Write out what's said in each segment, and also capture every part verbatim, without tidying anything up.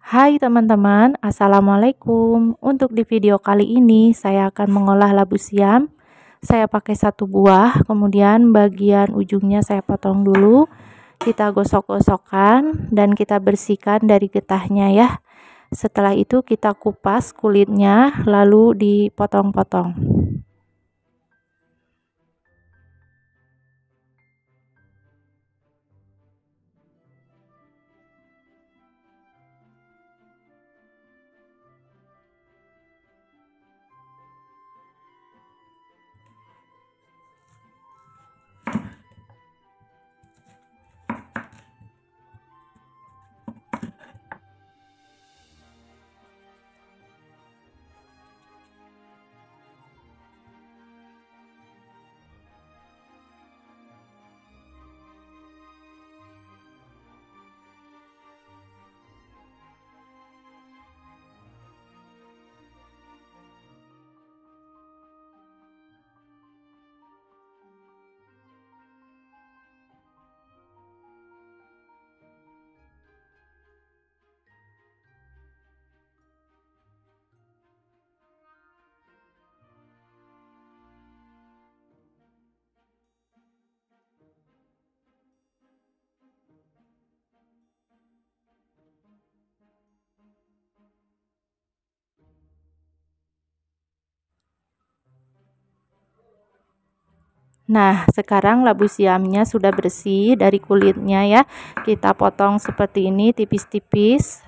Hai teman-teman, assalamualaikum. Untuk di video kali ini saya akan mengolah labu siam. Saya pakai satu buah, kemudian bagian ujungnya saya potong dulu. Kita gosok-gosokkan dan kita bersihkan dari getahnya ya. Setelah itu kita kupas kulitnya lalu dipotong-potong. Nah, sekarang labu siamnya sudah bersih dari kulitnya ya. Kita potong seperti ini tipis-tipis.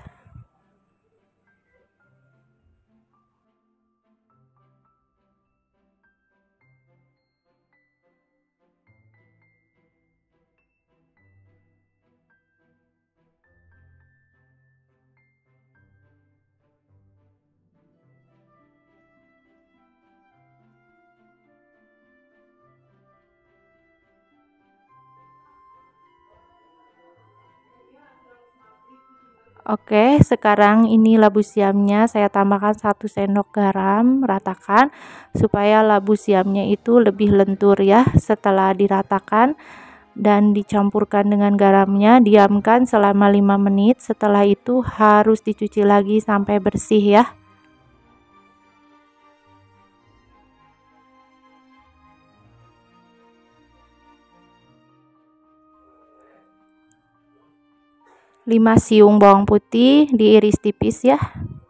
Oke, sekarang ini labu siamnya saya tambahkan satu sendok garam, ratakan supaya labu siamnya itu lebih lentur ya. Setelah diratakan dan dicampurkan dengan garamnya, diamkan selama lima menit. Setelah itu harus dicuci lagi sampai bersih ya. lima siung bawang putih diiris tipis ya.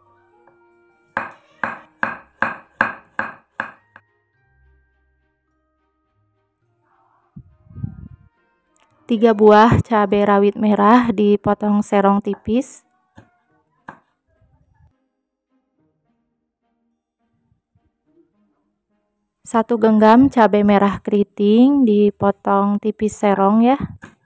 tiga buah cabai rawit merah dipotong serong tipis. satu genggam cabai merah keriting dipotong tipis serong ya.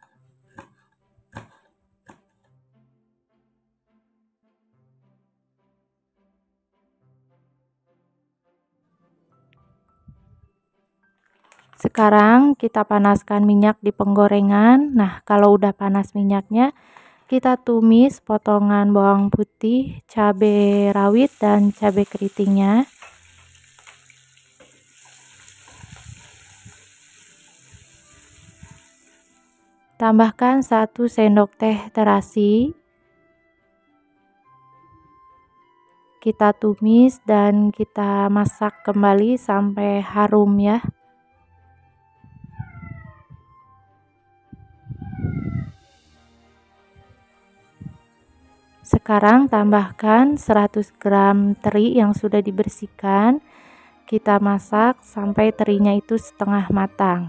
Sekarang kita panaskan minyak di penggorengan. Nah, kalau udah panas minyaknya, kita tumis potongan bawang putih, cabai rawit dan cabai keritingnya. Tambahkan satu sendok teh terasi. Kita tumis dan kita masak kembali sampai harum ya. Sekarang tambahkan seratus gram teri yang sudah dibersihkan. Kita masak sampai terinya itu setengah matang.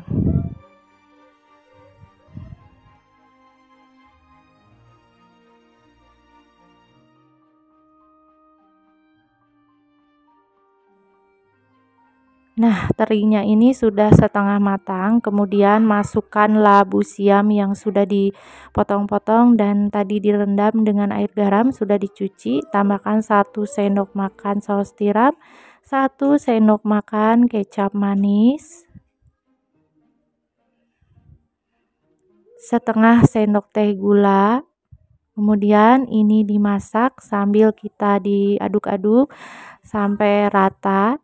Nah, terinya ini sudah setengah matang, kemudian masukkan labu siam yang sudah dipotong-potong dan tadi direndam dengan air garam, sudah dicuci. Tambahkan satu sendok makan saus tiram, satu sendok makan kecap manis, setengah sendok teh gula. Kemudian ini dimasak sambil kita diaduk-aduk sampai rata.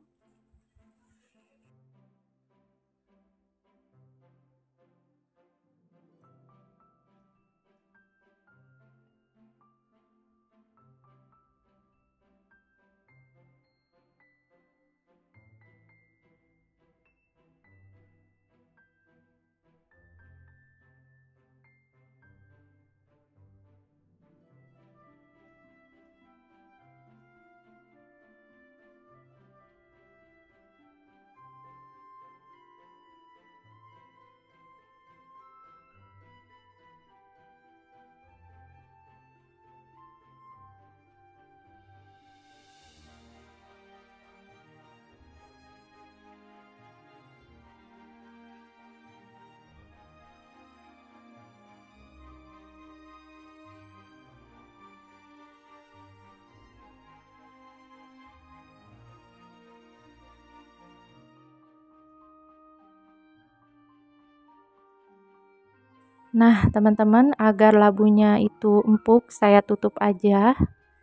Nah, teman-teman, agar labunya itu empuk, saya tutup aja.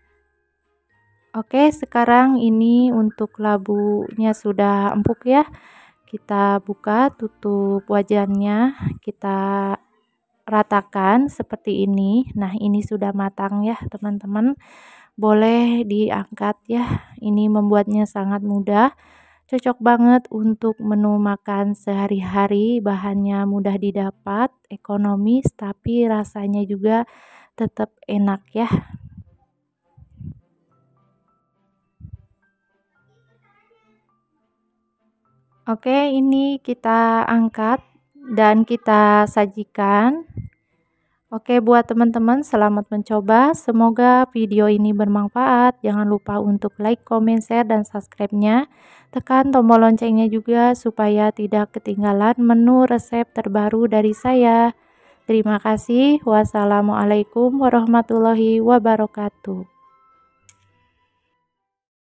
Oke, sekarang ini untuk labunya sudah empuk ya. Kita buka, tutup wajannya, kita ratakan seperti ini. Nah, ini sudah matang ya, teman-teman. Boleh diangkat ya. Ini membuatnya sangat mudah. Cocok banget untuk menu makan sehari-hari, bahannya mudah didapat, ekonomis, tapi rasanya juga tetap enak ya. Oke, ini kita angkat dan kita sajikan. Oke, buat teman-teman selamat mencoba. Semoga video ini bermanfaat. Jangan lupa untuk like, comment, share, dan subscribe-nya. Tekan tombol loncengnya juga supaya tidak ketinggalan menu resep terbaru dari saya. Terima kasih. Wassalamualaikum warahmatullahi wabarakatuh.